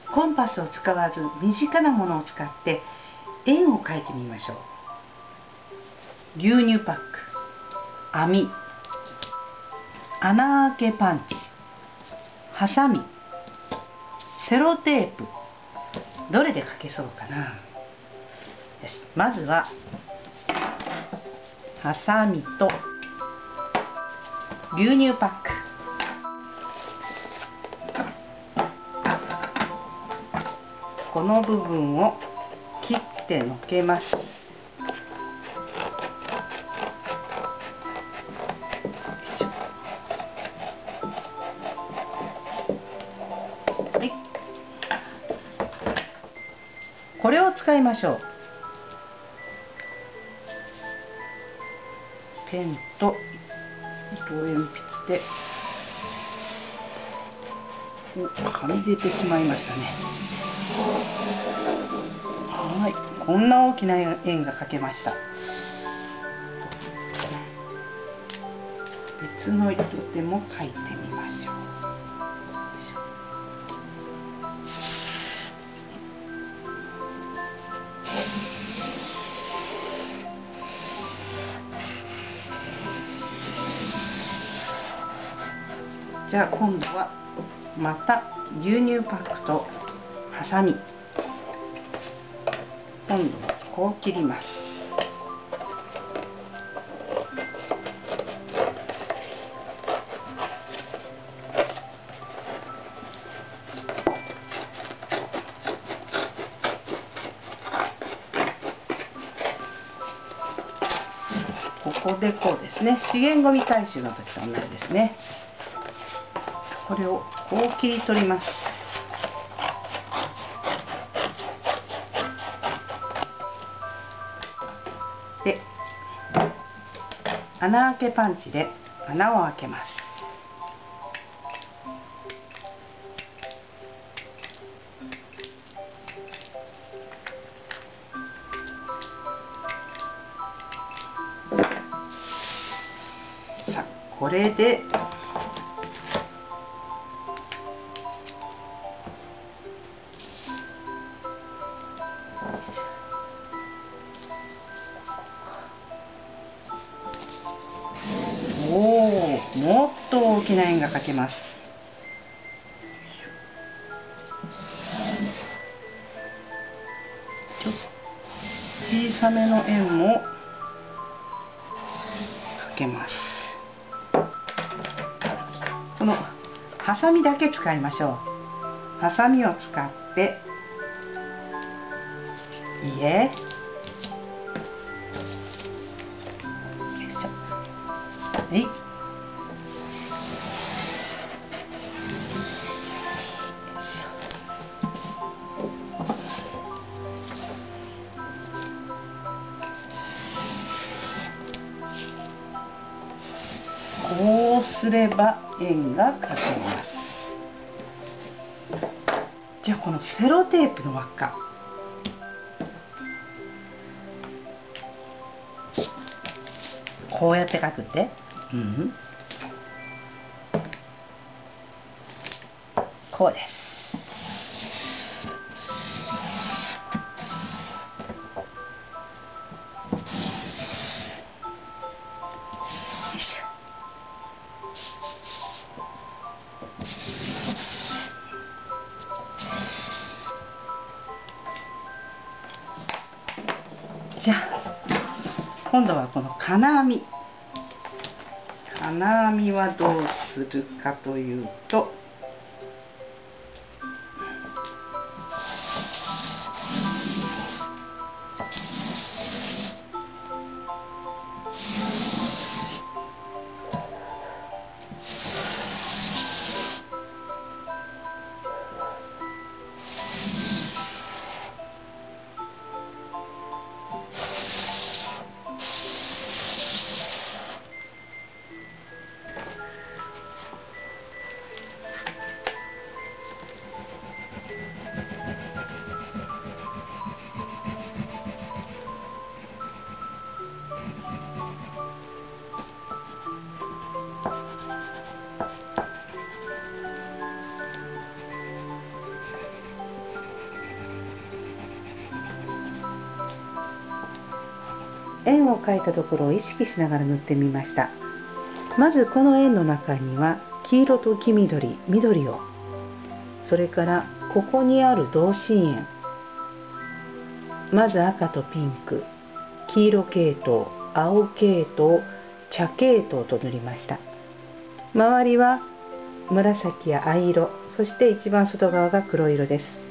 コンパスを使わず身近なものを使って円を描いてみましょう。牛乳パック、網、穴あけパンチ、ハサミ、セロテープ、どれで描けそうかな。よし、まずはハサミと牛乳パック、この部分を切ってのけます。はい、これを使いましょう。ペンと糸鉛筆で、はみ出てしまいましたね。はい、こんな大きな円が描けました。別の糸でも描いてみましょう。じゃあ今度はまた牛乳パックとハサミ、今度はこう切ります。ここでこうですね、資源ごみ回収の時と同じですね。これをこう切り取ります。で、穴あけパンチで穴を開けます。さあ、これでもっと大きな円が描けます。ちょっと小さめの円も描けます。このハサミだけ使いましょう。ハサミを使ってはい、こうすれば円が描けます。じゃあこのセロテープの輪っか、こうやって描くって、こうです。よいしょ。じゃあ今度はこの金網。金網はどうするかというと、 円を描いたところを意識しながら塗ってみました。まずこの円の中には黄色と黄緑、緑を、それからここにある同心円、まず赤とピンク、黄色系統、青系統、茶系統と塗りました。周りは紫や藍色、そして一番外側が黒色です。